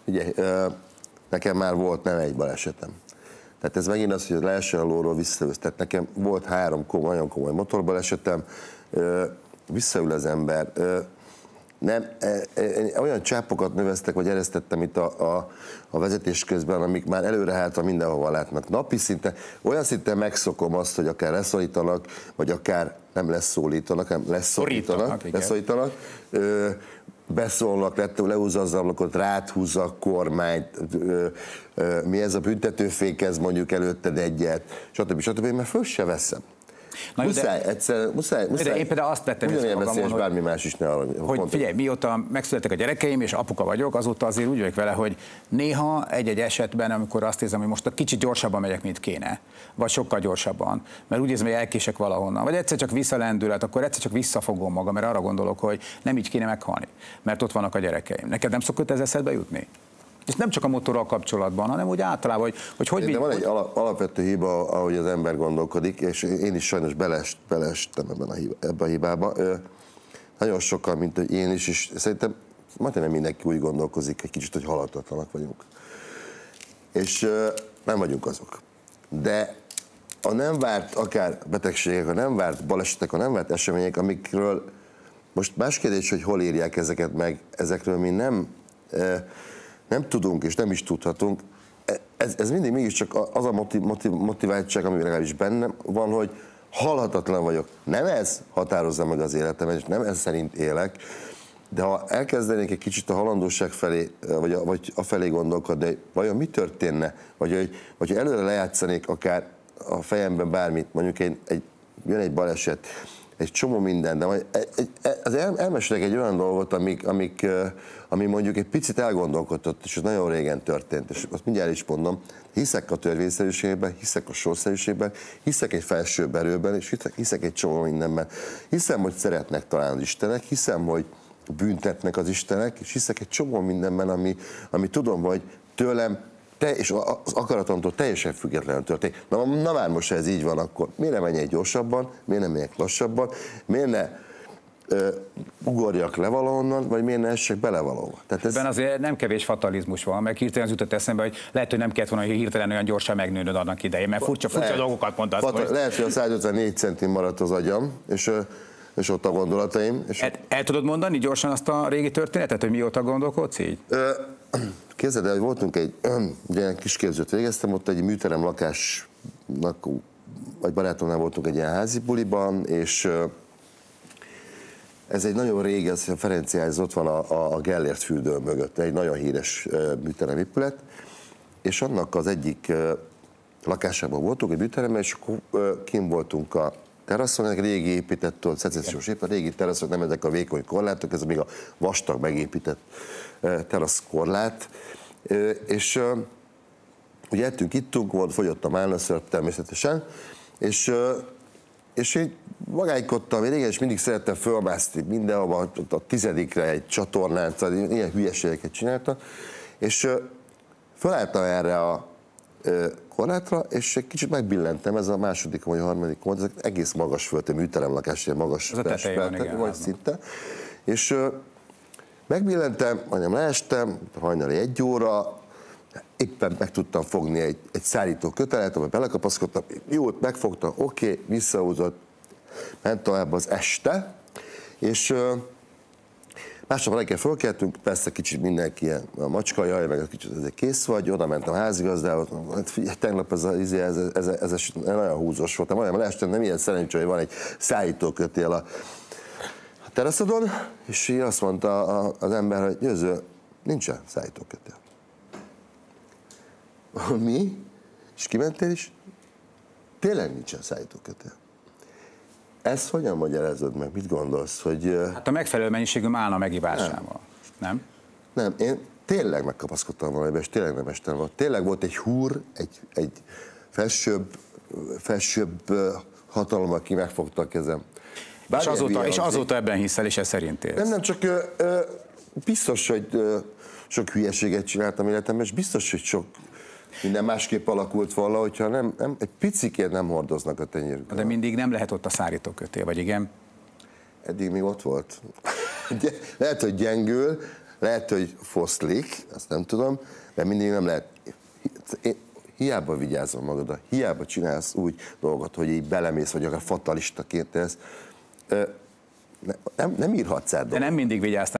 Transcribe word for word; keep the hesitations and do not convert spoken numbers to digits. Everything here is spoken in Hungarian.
Ugye, nekem már volt nem egy balesetem. Tehát ez megint az, hogy leesel a lóról, visszaülsz. Tehát nekem volt három komoly, nagyon komoly motorbalesetem, visszaül az ember. Nem, olyan csápokat növeztek, vagy eresztettem itt a, a, a vezetés közben, amik már előrehátra mindenhova látnak. Napi szinten, olyan szinten megszokom azt, hogy akár leszólítanak, vagy akár nem leszólítanak, hanem leszólítanak, leszólítanak, ö, beszólnak, lehúzza az ablakot, ráthúzza a kormányt, ö, ö, mi ez a büntetőfékez mondjuk előtted egyet, stb. stb. Mert föl se veszem. Na, muszáj, de, egyszer, muszáj, muszáj. De én például azt tettem észre magamon, hogy, bármi más is ne arra, hogy figyelj, mióta megszülettek a gyerekeim, és apuka vagyok, azóta azért úgy vagyok vele, hogy néha egy-egy esetben, amikor azt érzem, hogy most a kicsit gyorsabban megyek, mint kéne, vagy sokkal gyorsabban, mert úgy érzem, hogy elkések valahonnan, vagy egyszer csak visszalendület, akkor egyszer csak visszafogom magam, mert arra gondolok, hogy nem így kéne meghalni, mert ott vannak a gyerekeim. Neked nem szokott ez eszedbe jutni? És nem csak a motorral kapcsolatban, hanem úgy általában, hogy hogy... hogy de van egy hogy... alapvető hiba, ahogy az ember gondolkodik, és én is sajnos beleest, beleestem ebben a, hiba, ebben a hibába. Nagyon sokan, mint hogy én is, és szerintem majdnem mindenki úgy gondolkozik, egy kicsit, hogy haladtatlanak vagyunk. És nem vagyunk azok. De a nem várt akár betegségek, a nem várt balesetek, a nem várt események, amikről most más kérdés, hogy hol írják ezeket meg, ezekről mi nem... nem tudunk és nem is tudhatunk, ez, ez mindig mégiscsak az a motiv, motiv, motiváltság, ami legalábbis bennem van, hogy halhatatlan vagyok. Nem ez határozza meg az életemet, és nem ez szerint élek, de ha elkezdenék egy kicsit a halandóság felé, vagy a, vagy a felé gondolkodni, hogy vajon mi történne, vagy hogy vagy előre lejátszanék akár a fejemben bármit, mondjuk én, egy, jön egy baleset, egy csomó minden, de majd egy, egy, el, elmesélek egy olyan dolgot, amik, amik, ami mondjuk egy picit elgondolkodott, és ez nagyon régen történt, és azt mindjárt is mondom, hiszek a törvényszerűségben, hiszek a sorszerűségben, hiszek egy felsőbb erőben, és hiszek, hiszek egy csomó mindenben. Hiszem, hogy szeretnek talán az Istenek, hiszem, hogy büntetnek az Istenek, és hiszek egy csomó mindenben, ami, ami tudom, hogy tőlem te, és az akaratomtól teljesen függetlenül történik. Na, na már most, ha ez így van, akkor miért nem menjek gyorsabban, miért nem menjek lassabban, miért ne ö, ugorjak le valahonnan, vagy miért ne essek bele valahova. Tehát ez... Ebben azért nem kevés fatalizmus van, mert hirtelen az jutott eszembe, hogy lehet, hogy nem kellett volna, hogy hirtelen olyan gyorsan megnőnöd annak idején, mert furcsa, furcsa lehet, dolgokat mondasz. Fata, lehet, hogy a százötvennégy centin maradt az agyam, és, és ott a gondolataim. És... El, el tudod mondani gyorsan azt a régi történetet, hogy mióta gondolkodsz így? Ö, Képzeld el, hogy voltunk egy, ugye kis képzőt végeztem, ott egy műterem lakásnak, vagy barátomnál voltunk egy ilyen házi buliban, és ez egy nagyon régi, az a Ferenciáz, ott van a, a Gellért fürdő mögött, egy nagyon híres műterem épület, és annak az egyik lakásában voltunk, egy műteremben, és kint voltunk a teraszon, egy régi épített, szecessziós épület, régi teraszok, nem ezek a vékony korlátok, ez még a vastag megépített teraszkorlát, és ugye ettünk, ittunk, volt, fogyott a málnaszörp természetesen, és, és így magáikodtam, én régen is mindig szerettem fölmászni mindenhova, a tizedikre egy csatornát, ilyen hülyeségeket csináltam, és fölálltam erre a korlátra, és egy kicsit megbillentem, ez a második vagy a harmadik volt, ezek egész magas volt, egy műteremlakás, ilyen magas testületek, vagy szinte, és megbillentem, majdnem leestem, hajnali egy óra, éppen meg tudtam fogni egy, egy szállító kötelet, amely belekapaszkodtam, jót megfogtam, oké, okay, visszahúzott, ment tovább az este, és másnap reggel fölkeltünk, persze kicsit mindenki ilyen, a macska, jaj, meg kicsit ezért kész vagy, oda mentem a házigazdához, hát figyelj, tegnap ez, a, ez, ez, ez, ez, ez nagyon húzós volt, majdnem leestem, nem ilyen szerencsé, hogy van egy szállítókötél a teraszodon, és így azt mondta az ember, hogy Győző, nincsen szállítókötél. Mi? És kimentél is? Tényleg nincsen szállítókötél. Ezt hogyan magyarázod meg? Mit gondolsz, hogy... Hát a megfelelő mennyiségű málna megivásával, nem? Nem, én tényleg megkapaszkodtam valamiben, és tényleg nem estem volt. Tényleg volt egy húr, egy, egy felsőbb, felsőbb hatalom, aki megfogta a kezem. És azóta, és azóta ebben hiszel, és ez szerint élsz. Nem, nem, csak ö, ö, biztos, hogy ö, sok hülyeséget csináltam életemben, és biztos, hogy sok minden másképp alakult volna, hogyha nem, nem, egy picikét nem hordoznak a tenyérükön. De mindig nem lehet ott a szárítókötél, vagy igen? Eddig még ott volt. Lehet, hogy gyengül, lehet, hogy foszlik, azt nem tudom, mert mindig nem lehet. Én hiába vigyázol magadra, hiába csinálsz úgy dolgot, hogy így belemész, vagy akár fatalistaként tesz, nem, nem írhatsz át dolgot. De nem mindig vigyáztam